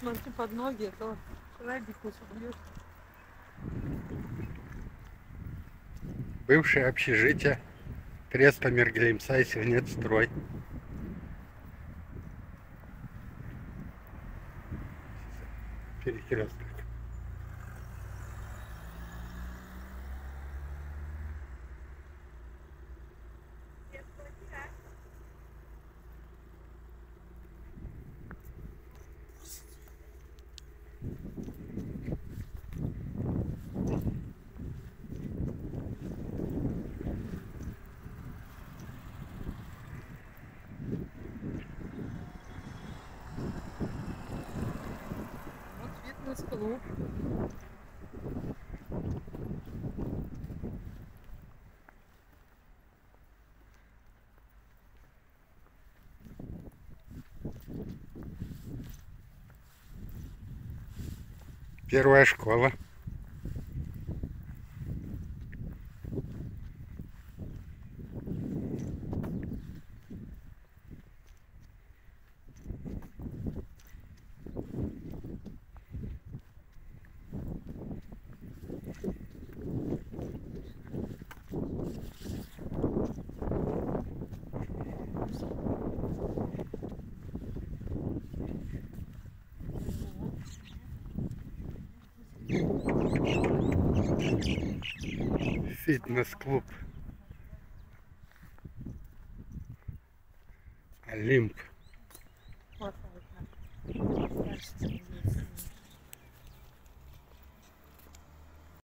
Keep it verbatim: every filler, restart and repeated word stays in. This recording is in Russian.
смотри под ноги, а то крабикус убьет. Бывшее общежитие. Треста Мергелимса и Свинецстрой. Перекресток. Вот фитнес-клуб. Первая школа. Фитнес-клуб Олимп. Вот, вот, вот.